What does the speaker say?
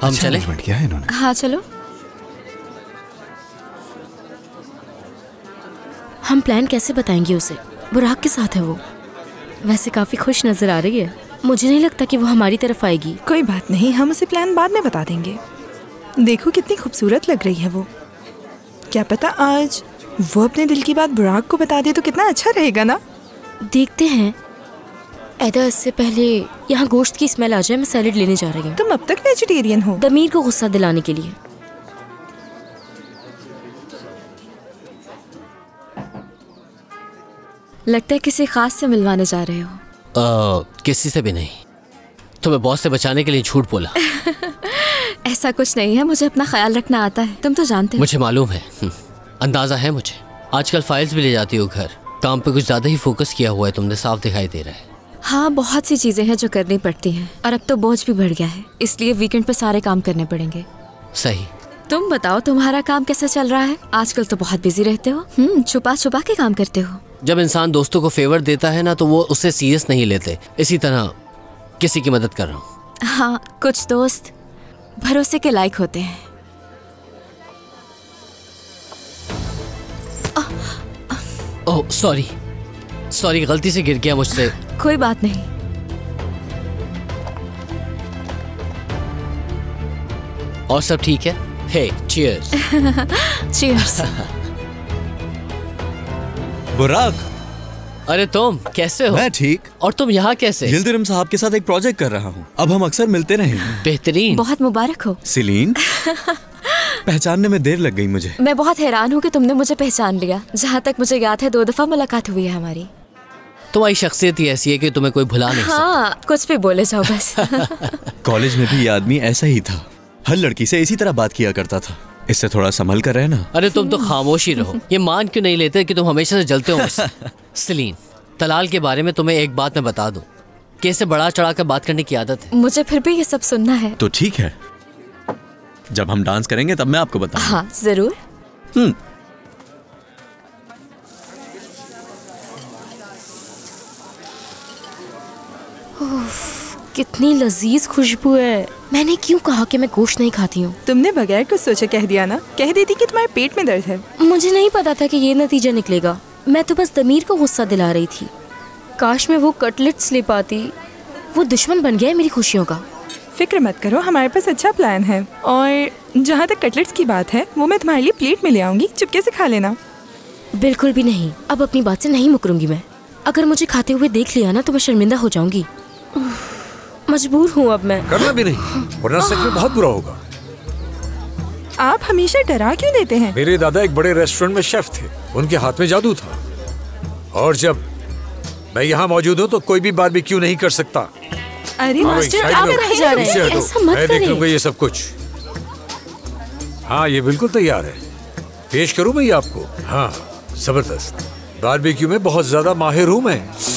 हम चले? किया है इन्होंने। हाँ चलो। हम प्लान कैसे बताएंगे उसे? बुराक के साथ है वो। वैसे काफी खुश नजर आ रही है। मुझे नहीं लगता कि वो हमारी तरफ आएगी। कोई बात नहीं, हम उसे प्लान बाद में बता देंगे। देखो कितनी खूबसूरत लग रही है वो। क्या पता आज वो अपने दिल की बात बुराक को बता दे तो कितना अच्छा रहेगा ना। देखते हैं। ऐदा, इससे पहले यहाँ गोश्त की स्मेल आ जाए, मैं सैलेड लेने जा रही हूँ। तुम अब तक वेजिटेरियन हो? दमीर को गुस्सा दिलाने के लिए। लगता है किसी खास से मिलवाने जा रहे हो। किसी से भी नहीं, तुम्हें बॉस से बचाने के लिए झूठ बोला। ऐसा कुछ नहीं है, मुझे अपना ख्याल रखना आता है, तुम तो जानते हो। मुझे मालूम है, अंदाजा है मुझे। आजकल फाइल्स भी ले जाती हो घर। काम पे कुछ ज्यादा ही फोकस किया हुआ है तुमने, साफ दिखाई दे रहा है। हाँ, बहुत सी चीजें हैं जो करनी पड़ती हैं और अब तो बोझ भी बढ़ गया है, इसलिए वीकेंड पे सारे काम करने पड़ेंगे। सही। तुम बताओ, तुम्हारा काम कैसा चल रहा है? आजकल तो बहुत बिजी रहते हो। छुपा छुपा के काम करते हो। जब इंसान दोस्तों को फेवर देता है ना तो वो उससे सीरियस नहीं लेते। इसी तरह किसी की मदद कर रहा हूँ। हाँ, कुछ दोस्त भरोसे के लायक होते हैं। ओह सॉरी, गलती से गिर गया मुझसे। कोई बात नहीं। और सब ठीक है? Hey, cheers. चीयर्स। बुराक, अरे तुम कैसे हो? मैं ठीक। और तुम यहाँ कैसे? यिल्दिरिम साहब के साथ एक प्रोजेक्ट कर रहा हूँ, अब हम अक्सर मिलते रहेंगे। बेहतरीन। बहुत मुबारक हो। सिलीन, पहचानने में देर लग गई मुझे। मैं बहुत हैरान हूँ कि तुमने मुझे पहचान लिया। जहाँ तक मुझे याद है 2 दफा मुलाकात हुई है हमारी। तुम्हारी शख्सियत ही ऐसी है कि तुम्हें कोई भुला नहीं सकता। हाँ, कुछ भी बोले जाओ बस। कॉलेज में भी ये आदमी ऐसा ही था, हर लड़की से इसी तरह बात किया करता था। इससे थोड़ा संभल कर रहना। अरे तुम तो खामोश ही रहो। ये मान क्यों नहीं लेते कि तुम हमेशा से जलते हो मुझसे? सलीन, तलाल के बारे में तुम्हें एक बात मैं बता दूं कि इसे बढ़ा चढ़ा कर बात करने की आदत है। मुझे फिर भी ये सब सुनना है। तो ठीक है, जब हम डांस करेंगे तब मैं आपको बताऊंगा। हाँ जरूर। कितनी लजीज खुशबू है। मैंने क्यों कहा कि मैं गोश्त नहीं खाती हूँ? तुमने बगैर कुछ सोचे कह दिया ना। कह देती कि तुम्हारे पेट में दर्द है। मुझे नहीं पता था कि ये नतीजा निकलेगा। मैं तो बस दमीर को गुस्सा दिला रही थी। काश मैं वो कटलेट्स ले पाती। वो दुश्मन बन गया है मेरी खुशियों का। फिक्र मत करो, हमारे पास अच्छा प्लान है। और जहाँ तक कटलेट्स की बात है, वो मैं तुम्हारे लिए प्लेट में ले आऊंगी, चुपके से खा लेना। बिल्कुल भी नहीं, अब अपनी बात से नहीं मुकरूंगी मैं। अगर मुझे खाते हुए देख लिया ना तो मैं शर्मिंदा हो जाऊंगी। मजबूर हूँ अब मैं। करना भी नहीं, वरना सच में बहुत बुरा होगा। आप हमेशा डरा क्यों देते हैं? मेरे दादा एक बड़े रेस्टोरेंट में शेफ थे, उनके हाथ में जादू था। और जब मैं यहाँ मौजूद हूँ तो कोई भी बारबेक्यू नहीं कर सकता। अरे मास्टर, आप कहाँ जा रहे हैं? ऐसा मत मैं देख करें। लूंगा ये सब कुछ। हाँ, ये बिल्कुल तैयार है। पेश करूँ मैं ये आपको? हाँ, जबरदस्त। बारबेक्यू में बहुत ज्यादा माहिर हूँ मैं।